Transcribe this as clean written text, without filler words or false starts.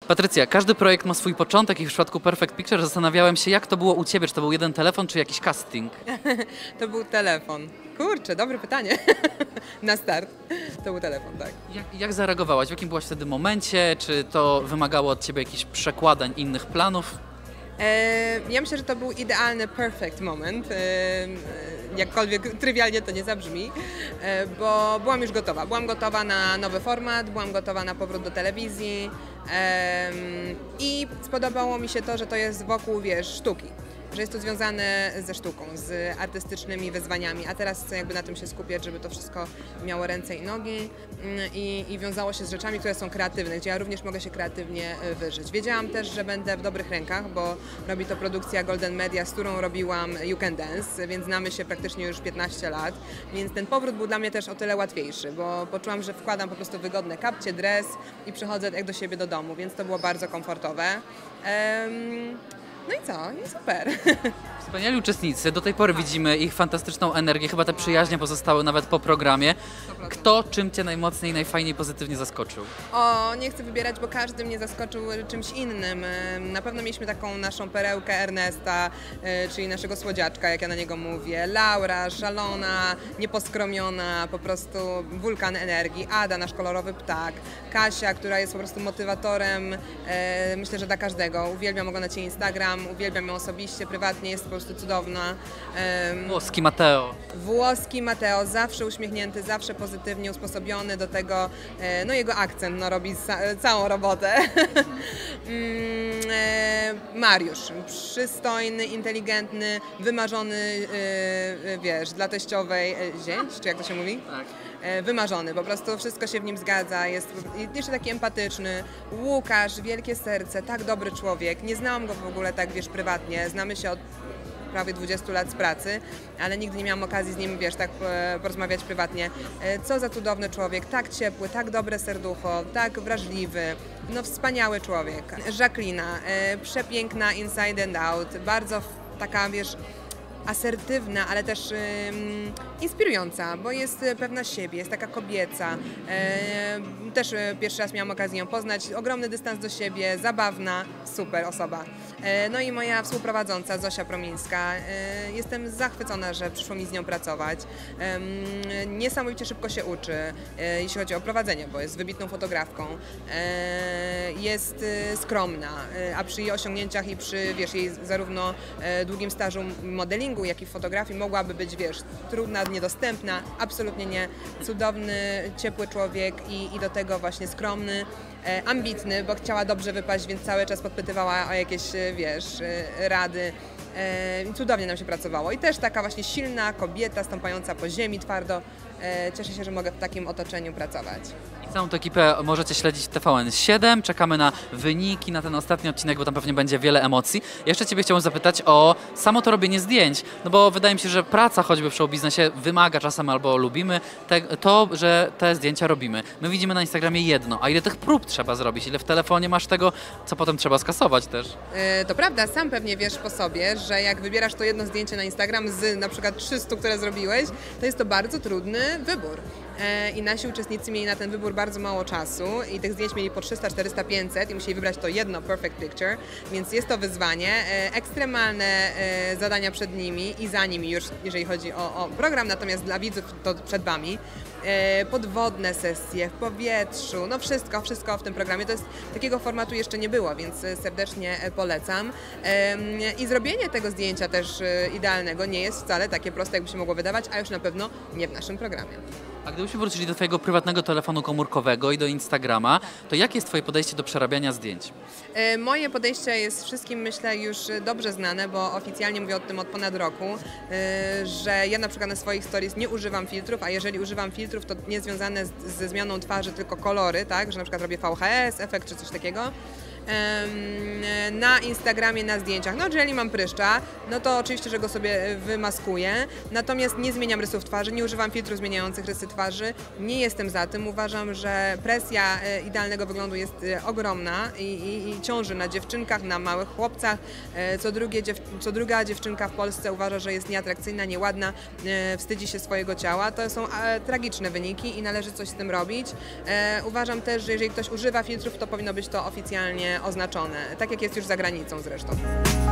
Patrycja, każdy projekt ma swój początek i w przypadku Perfect Picture zastanawiałem się, jak to było u Ciebie, czy to był jeden telefon, czy jakiś casting? To był telefon. Kurczę, dobre pytanie. Na start. To był telefon, tak. Jak zareagowałaś? W jakim byłaś wtedy momencie? Czy to wymagało od Ciebie jakichś przekładań, innych planów? Ja myślę, że to był idealny perfect moment, jakkolwiek trywialnie to nie zabrzmi, bo byłam już gotowa. Byłam gotowa na nowy format, byłam gotowa na powrót do telewizji i spodobało mi się to, że to jest wokół, wiesz, sztuki. Że jest to związane ze sztuką, z artystycznymi wyzwaniami, a teraz chcę jakby na tym się skupiać, żeby to wszystko miało ręce i nogi i wiązało się z rzeczami, które są kreatywne, gdzie ja również mogę się kreatywnie wyżyć. Wiedziałam też, że będę w dobrych rękach, bo robi to produkcja Golden Media, z którą robiłam You Can Dance, więc znamy się praktycznie już 15 lat, więc ten powrót był dla mnie też o tyle łatwiejszy, bo poczułam, że wkładam po prostu wygodne kapcie, dres i przychodzę jak do siebie do domu, więc to było bardzo komfortowe. No i co? I super. Wspaniali uczestnicy, do tej pory widzimy ich fantastyczną energię, chyba te przyjaźnie pozostały nawet po programie. Kto czym Cię najmocniej, najfajniej, pozytywnie zaskoczył? O, nie chcę wybierać, bo każdy mnie zaskoczył czymś innym. Na pewno mieliśmy taką naszą perełkę Ernesta, czyli naszego słodziaczka, jak ja na niego mówię. Laura, szalona, nieposkromiona, po prostu wulkan energii. Ada, nasz kolorowy ptak. Kasia, która jest po prostu motywatorem, myślę, że dla każdego. Uwielbiam oglądać jej Instagram, uwielbiam ją osobiście, prywatnie, jest po prostu cudowna. Włoski Mateo. Włoski Mateo, zawsze uśmiechnięty, zawsze pozytywnie usposobiony do tego, no jego akcent robi całą robotę. Mariusz, przystojny, inteligentny, wymarzony, wiesz, dla teściowej zięć, czy jak to się mówi? Tak. Wymarzony, po prostu wszystko się w nim zgadza, jest jeszcze taki empatyczny. Łukasz, wielkie serce, tak dobry człowiek, nie znałam go w ogóle tak, wiesz, prywatnie, znamy się od prawie 20 lat z pracy, ale nigdy nie miałam okazji z nim, wiesz, tak porozmawiać prywatnie. Co za cudowny człowiek, tak ciepły, tak dobre serducho, tak wrażliwy, no wspaniały człowiek. Jacqueline, przepiękna inside and out, bardzo taka, wiesz, asertywna, ale też inspirująca, bo jest pewna siebie, jest taka kobieca. Też pierwszy raz miałam okazję ją poznać, ogromny dystans do siebie, zabawna, super osoba. No i moja współprowadząca Zosia Promińska. Jestem zachwycona, że przyszło mi z nią pracować. Niesamowicie szybko się uczy, jeśli chodzi o prowadzenie, bo jest wybitną fotografką. Jest skromna, a przy jej osiągnięciach i przy, wiesz, jej zarówno długim stażu modelingu, jak i w fotografii mogłaby być, wiesz, trudna, niedostępna, absolutnie nie. Cudowny, ciepły człowiek i do tego właśnie skromny, ambitny, bo chciała dobrze wypaść, więc cały czas podpytywała o jakieś, wiesz, rady. Cudownie nam się pracowało i też taka właśnie silna kobieta, stąpająca po ziemi twardo. Cieszę się, że mogę w takim otoczeniu pracować. I całą tę ekipę możecie śledzić w TVN7. Czekamy na wyniki, na ten ostatni odcinek, bo tam pewnie będzie wiele emocji. Jeszcze Ciebie chciałem zapytać o samo to robienie zdjęć, no bo wydaje mi się, że praca choćby w showbiznesie wymaga czasem albo lubimy to, że te zdjęcia robimy. My widzimy na Instagramie jedno, a ile tych prób trzeba zrobić, ile w telefonie masz tego, co potem trzeba skasować też. To prawda, sam pewnie wiesz po sobie, że jak wybierasz to jedno zdjęcie na Instagram z na przykład 300, które zrobiłeś, to jest to bardzo trudny wybór. I nasi uczestnicy mieli na ten wybór bardzo mało czasu i tych zdjęć mieli po 300, 400, 500 i musieli wybrać to jedno perfect picture, więc jest to wyzwanie. Ekstremalne zadania przed nimi i za nimi już, jeżeli chodzi o program, natomiast dla widzów to przed Wami. Podwodne sesje w powietrzu, no wszystko w tym programie. To jest, takiego formatu jeszcze nie było, więc serdecznie polecam. I zrobienie tego zdjęcia też idealnego nie jest wcale takie proste, jakby się mogło wydawać, a już na pewno nie w naszym programie. A gdybyśmy wrócili do Twojego prywatnego telefonu komórkowego i do Instagrama, to jakie jest Twoje podejście do przerabiania zdjęć? Moje podejście jest wszystkim, myślę, już dobrze znane, bo oficjalnie mówię o tym od ponad roku, że ja na przykład na swoich stories nie używam filtrów, a jeżeli używam filtrów, to nie związane ze zmianą twarzy, tylko kolory, tak, że na przykład robię VHS, efekt czy coś takiego. Na Instagramie, na zdjęciach. No jeżeli mam pryszcza, no to oczywiście, że go sobie wymaskuję, natomiast nie zmieniam rysów twarzy, nie używam filtrów zmieniających rysy twarzy, nie jestem za tym. Uważam, że presja idealnego wyglądu jest ogromna i ciąży na dziewczynkach, na małych chłopcach. Co druga dziewczynka w Polsce uważa, że jest nieatrakcyjna, nieładna, wstydzi się swojego ciała. To są tragiczne wyniki i należy coś z tym robić. Uważam też, że jeżeli ktoś używa filtrów, to powinno być to oficjalnie oznaczone, tak jak jest już za granicą zresztą.